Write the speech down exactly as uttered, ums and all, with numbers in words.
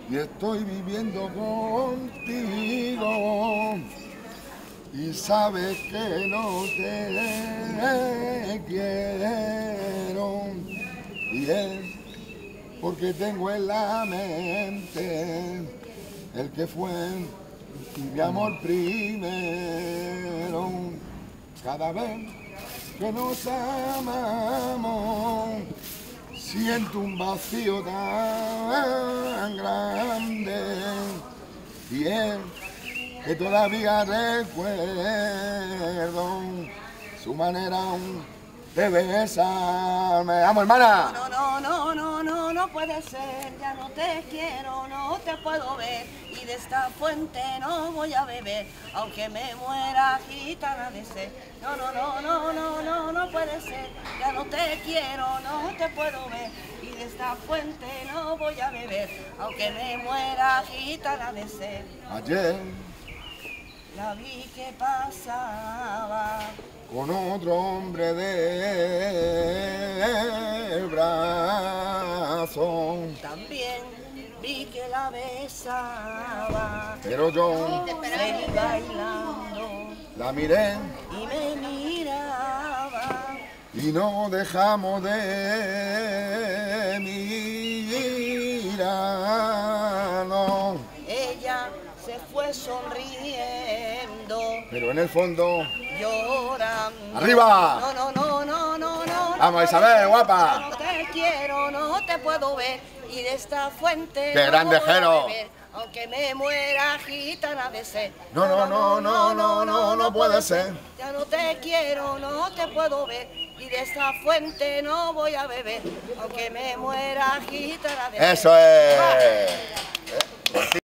y estoy viviendo contigo y sabes que no te quiero bien porque tengo en la mente el que fue mi amor primero. Cada vez que nos amamos siento un vacío tan grande y es que todavía recuerdo su manera de besarme. ¡Vamos, hermana! No, no, no, no, no, no puede ser, ya no te quiero, no te puedo ver y de esta fuente no voy a beber, aunque me muera gitana de sed. No, no, no, no, no, no, no puede ser, ya no te quiero, no te puedo ver y de esta fuente no voy a beber, aunque me muera gitana de sed. Ayer la vi que pasaba con otro hombre del brazo. También vi que la besaba, pero yo seguí bailando, la miré y me miraba, y no dejamos de mirarnos. Ella se fue sonriendo, pero en el fondo llorando. ¡Arriba! No, no, no, no, no, no. Vamos, Isabel, guapa. No te quiero, no te puedo ver y de esta fuente ¡Qué no grande, voy a Jero! beber, aunque me muera gitana de sed. No, no, no, no, no, no, no puede ser. Ya no te quiero, no te puedo ver y de esta fuente no voy a beber, aunque me muera gitana de sed. ¡Eso es!